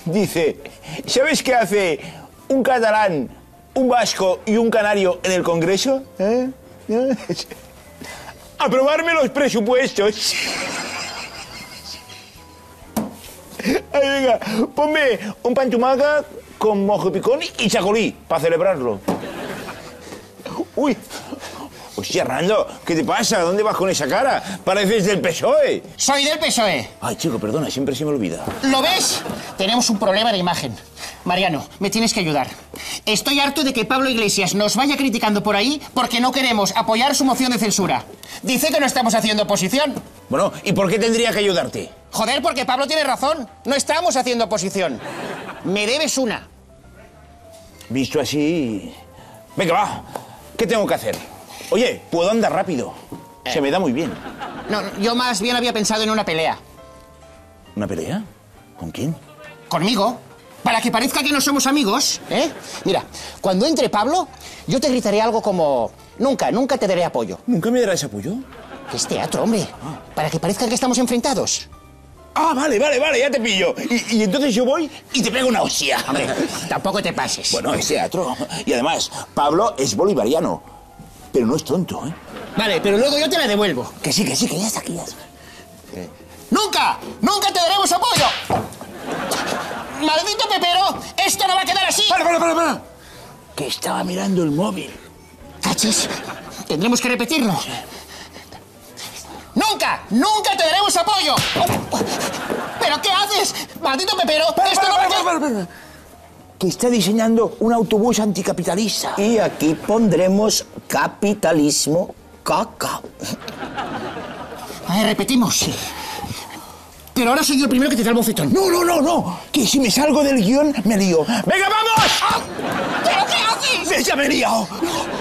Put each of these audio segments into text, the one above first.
Dice, ¿sabes qué hace un catalán, un vasco y un canario en el Congreso? Aprobarme los presupuestos. Ay, venga, ponme un pan tumaca con mojo picón y chacolí para celebrarlo. Uy, hostia, Rando, ¿qué te pasa? ¿Dónde vas con esa cara? Pareces del PSOE. Soy del PSOE. Ay, chico, perdona, siempre se me olvida. ¿Lo ves? Tenemos un problema de imagen. Mariano, me tienes que ayudar. Estoy harto de que Pablo Iglesias nos vaya criticando por ahí porque no queremos apoyar su moción de censura. Dice que no estamos haciendo oposición. Bueno, ¿y por qué tendría que ayudarte? Joder, porque Pablo tiene razón. No estamos haciendo oposición. Me debes una. Visto así... Venga, va. ¿Qué tengo que hacer? Oye, puedo andar rápido. Se me da muy bien. No, yo más bien había pensado en una pelea. ¿Una pelea? ¿Con quién? ¿Conmigo? Para que parezca que no somos amigos, ¿eh? Mira, cuando entre Pablo, yo te gritaré algo como... Nunca te daré apoyo. ¿Nunca me darás apoyo? Que es teatro, hombre. Para que parezca que estamos enfrentados. Ah, vale, ya te pillo. Y entonces yo voy y te pego una hostia. Hombre, tampoco te pases. Bueno, es teatro. Y además, Pablo es bolivariano. Pero no es tonto, ¿eh? Vale, pero luego yo te la devuelvo. Que sí, que ya está aquí. Ya está. ¡Nunca te daremos apoyo! ¡Maldito Pepero! ¡Esto no va a quedar así! ¡Para! Que estaba mirando el móvil. ¿Cachis? Tendremos que repetirlo. ¡Nunca te daremos apoyo! ¿Pero qué haces? ¡Maldito Pepero! ¡Esto no va a quedar... Que está diseñando un autobús anticapitalista. Y aquí pondremos capitalismo caca. Vale, repetimos. Pero ahora soy yo el primero que te da el bofetón. No. Que si me salgo del guión, me lío. ¡Venga, vamos! ¿Pero qué haces? ¡Ya me he liado!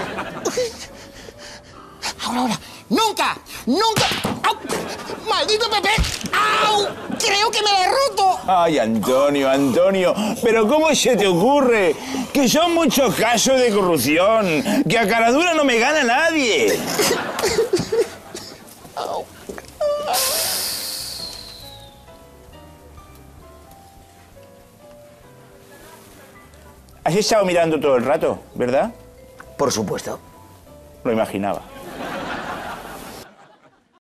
Ahora. ¡Nunca! ¡Au! ¡Maldito Pepe! ¡Au! Creo que me la he roto. Ay, Antonio, pero ¿cómo se te ocurre? Que son muchos casos de corrupción, que a caradura no me gana nadie. Has estado mirando todo el rato, ¿verdad? Por supuesto. Lo imaginaba.